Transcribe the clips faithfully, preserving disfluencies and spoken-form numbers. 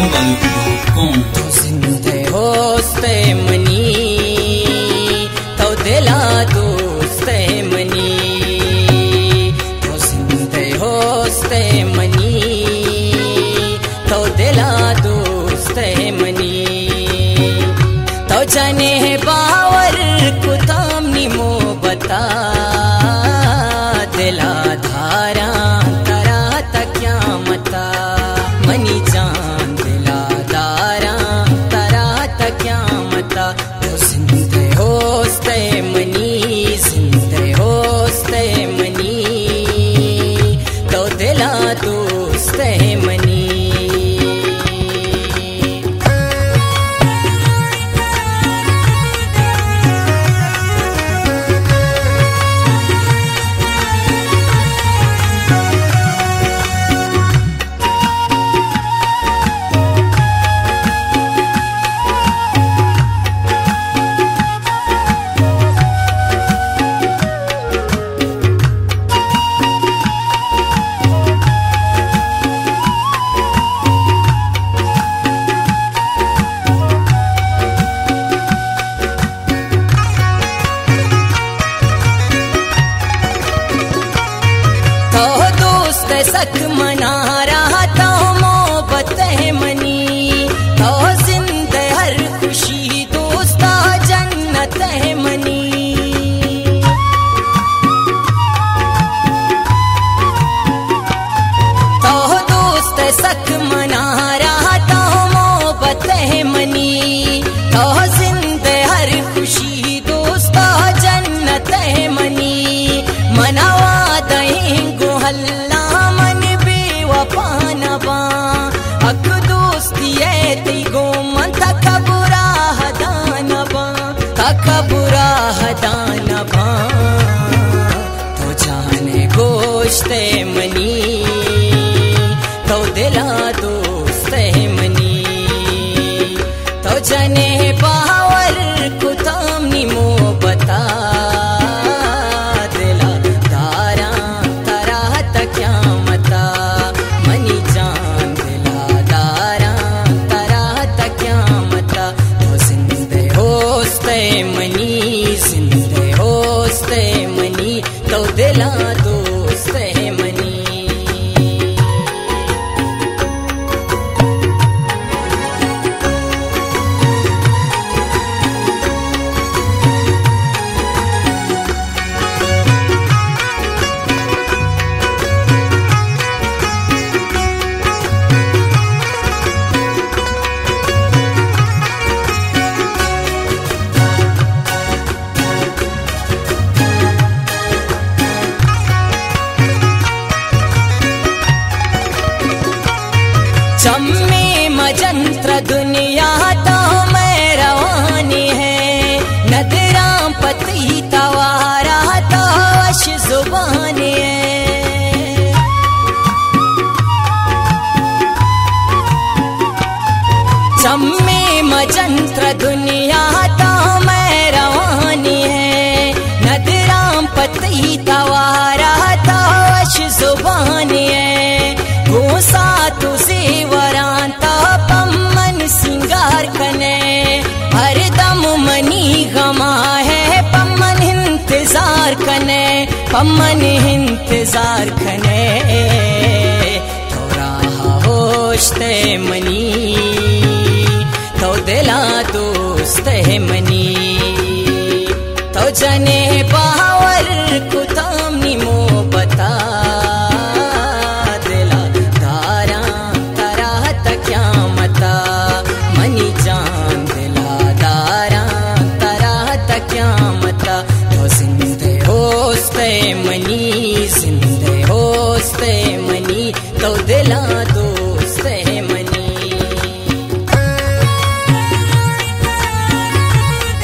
Trabalho com जिंदे होस्ते money तो दिला दोस्ते मनी तो जिंदे होस्ते मनी तो दिला दोस्ते मनी तो जाने बावर कुताम निमो बता दिला धारा तरा तक क्या मता मनी जान दिला दारा तरा तक क्या मता तो जिंदे होस्ते मनी जिंदे होस्ते मनी तो दिला दोस्ते मनी सक मना रहा तो मोहब्बत है मनी तो जिंदे हर खुशी दोस्ता जन्नत है मनी तो दोस्त सक मना रहा तो मोहब्बत है मनी तो जिंदे हर खुशी दोस्ता जन्नत है मनी मनावा देंगो हल्ला पानबा अक दोस्ती है तिगो मन तक बुरा हदानबा तक बुरा हदानबा तो जाने गोश्ते मनी तो दिला दोस्ते मनी तो जाने बावर कुताम निमो बता दिला दारा तरा तक क्या मता मनी जान दिला दारा तरा तक क्या मता तो जिंदे होस्ते मनी जिंदे होस्ते मनी तो दिला दोस्ते मनी चम्मे मजंत्र दुनिया तो मैं रवानी है नदरा पति तवारा तो अश जुबानी है चम्मे मजंत्र दुनिया तो मैं रवानी है नदरा पति तवारा तो अश जुबानी है गोसा तुझे वरांता पम्मन सिंगार कने हर दम मनी गमा है पम्मन इंतजार कने पम्मन इंतजार कने तो रहा होश्ते मनी तो दिला दोस्ते मनी तो जने बावर कुताम निमो बता मनी जान दिला दारा तरा तक क्या मता तो जिंदे होस्ते मनी जिंदे होस्ते मनी तो दिला दोस्ते मनी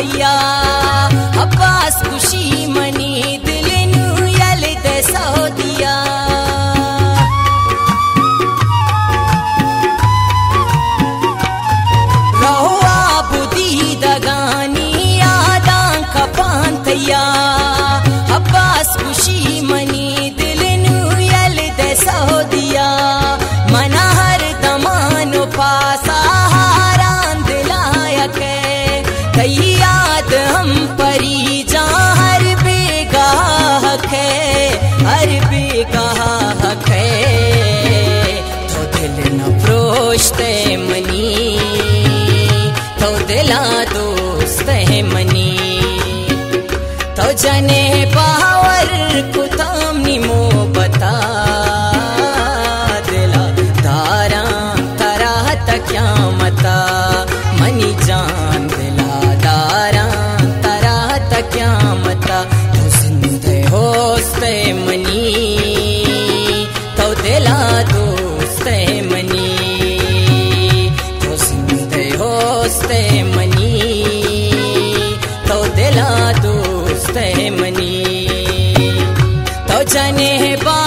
पांतया अब्बास खुशी मनी दिलनु यल दे सौदिया रहो आबुदी दगानी यादां का पांतया अब्बास खुशी मनी दिलनु यल दे सौदिया मना हर दमानो पासा हारान दिलाया के कई याद हम परी जा हर बेगाह है हर बेगाह है तो दिल न प्रोश्ते मनी तो दिला दोस्त है मनी तो जने पावर कुताम निमो बता दिला दारा तरह तक क्या मता मनी जान दिला दारा तरह तक क्या मता तो जिंदे होस्ते मनी तो दिला दोस्त मनी तो जिंदे होस्ते मनी तो दिला दोस्त मनी तो जाने बा